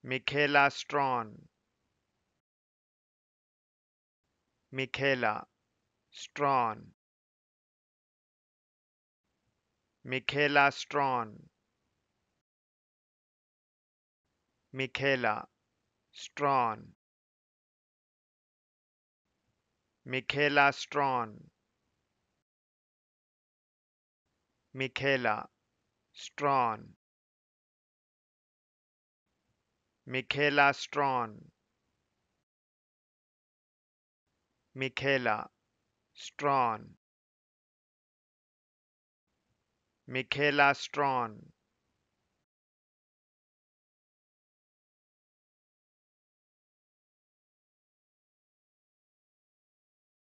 Michaela Strawn, Michaela Strawn, Michaela Strawn, Michaela Strawn, Michaela Strawn, Michaela Strawn, Michaela Strawn, Michaela Strawn, Michaela Strawn,